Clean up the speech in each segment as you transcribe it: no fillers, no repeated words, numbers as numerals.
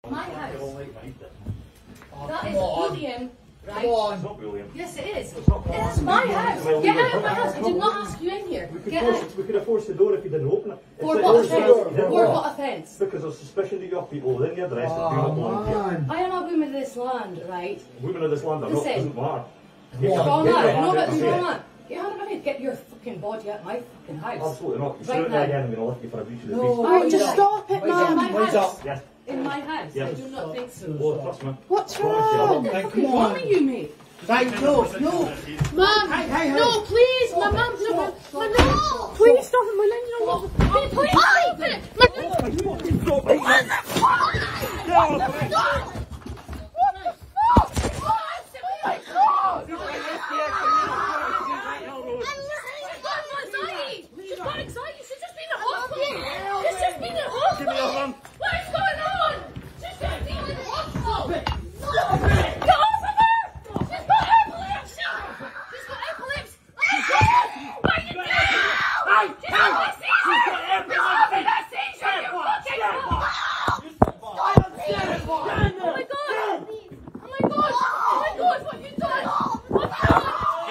My house. Oh, That is bullying, right? Come on. It's not bullying. Yes, it is. It's my house. Get out of my house. I did not ask you in here. Get out. We could have forced the door if you didn't open it. For what offence? For what offence? Because of suspicion that you have people within your address that do not belong here. I am a woman of this land, right? Women of this land are not, doesn't matter. Strong man. No, but strong man. Get out of my head. Get your fucking body out of my fucking house. Absolutely not. You Right shoot me again, I'm going to lift you for a breach of the peace. Oh, just stop it, man. In my What's house. up? Yes. In my house. Yes. I do not think so. Oh, trust me. What's wrong? What the fuck is wrong with you, mate? Right, no. Mum, Hey. no, please, my mum, no, please stop it, my name, you know what? Please stop it, what the fuck? What the fuck? She's got anxiety. She's just been at hospital. She's just been at hospital. What is going on? She's just been in hospital. Get off of her! She's got epilepsy! She's got epilepsy! What are you doing? She's got a seizure! She's having a seizure! You fucking Oh my god! Oh my god! Oh my god! What have you done? What the fuck?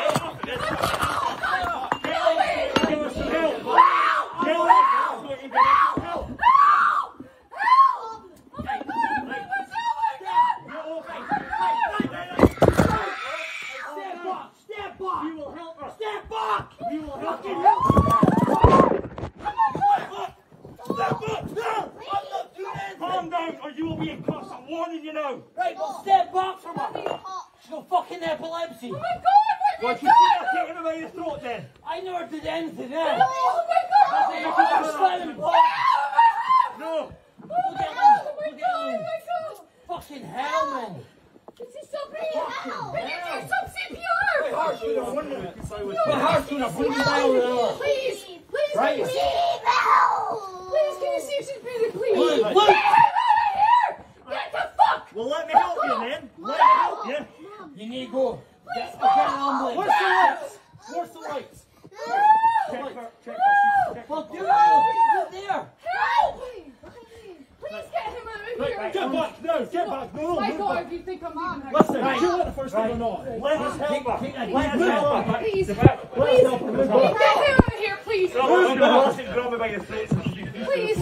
Calm down or you will be in cuffs. I'm warning you now. Right, well, step back from her. She's got fucking epilepsy. Oh my god! Why should you take him away your throat then? I never did anything there. Oh my god! No. Oh my god! Fucking hell, man. This is so brilliant! We need to do some CPR! My heart's gonna break down. Please! Please! Right. Can you see? Please, can you see if she's breathing, please? Look. Get him out of here! Get the fuck! Well, let me help you then. Let me help you. You need to go. Get an ambulance. Where's the lights? Where's the lights? Check Well, do it there. Help! Please get him out of here! Get back now. Get back. No. My god, if you think I'm leaving her. Listen, do you want the first thing or not? Let us help her. Let us help her. Please, Let us help her. get him out of here, please! Grab me by your throat. Please!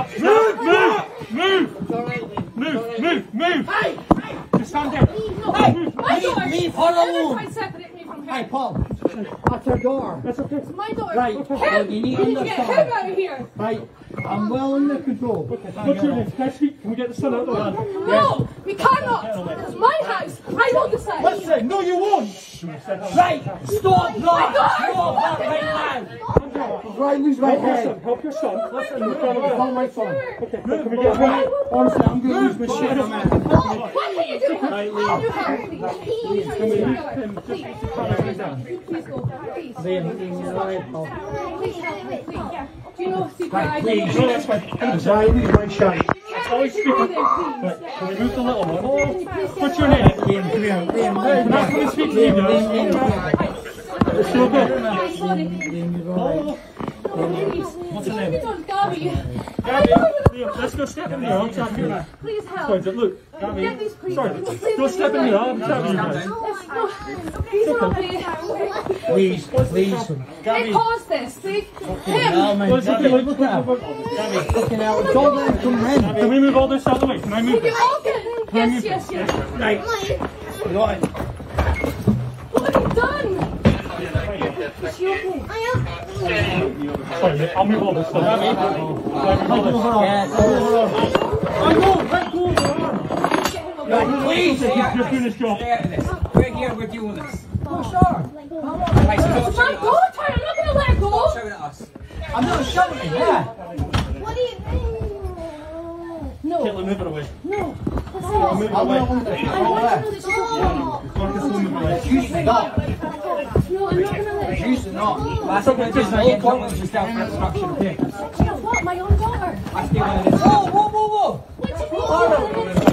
Move! Hey! Just stand there. No! My daughter! Leave her alone. Try to separate me from her. Hey, Paul. That's her door. That's okay. It's my daughter! Right, Him! well, you need to We need to get him understand. out of here! Right, I'm well under control. What's your name? Next week, can we get the sun out of the land? No! We cannot! It's my house! I will decide! Listen, no you won't! Right, stop that! Stop that right now! Right, lose my head. Help your son. Listen, Call my phone. Okay, can we get him? Honestly, I'm going to lose my shit in a minute. What can you do? Right, Can you help me? Please, Can we move him just to calm him down? please go. Please. Please Please help me, please. Do you know CPR? please. No, that's fine. Anxiety, my shite. Always speaking. Right, can we move the little one? What's your name? Can I come and speak to you guys? It's still good. Oh. What's your name? Gabby, Gabby, let's go step in the arm. Chat to you now. please help. Sorry, look, Gabby. Get these please. Sorry, go step in the arm. Chat to you guys. Please help me. Please, please. Hey, pause this, please. Hell, man. Let's look at Look at her. Gabby. Fucking hell, it's all there. Come in. Can we move all this out of the way? Can I move You this? all get yes. Right. Right. What have you done? Is she okay? Sorry, I'll move all this stuff. Gabby. Let go of the arm. Right, please. Just doing his job. We're here, we're doing this. Oh, sure. Right, so It's my daughter, I'm not going to let go. shout at us. I'm not shouting, yeah. What do you mean? No. Caitlin, move it away. No. Move it I'm away. not under control there. Marcus, move it away. It's usually not. No, I'm not going to let It's go. usually not. Last time I did my instructions just down for instruction, okay? What? My own daughter. I stay one of this. Whoa, whoa, whoa, whoa. What do you mean?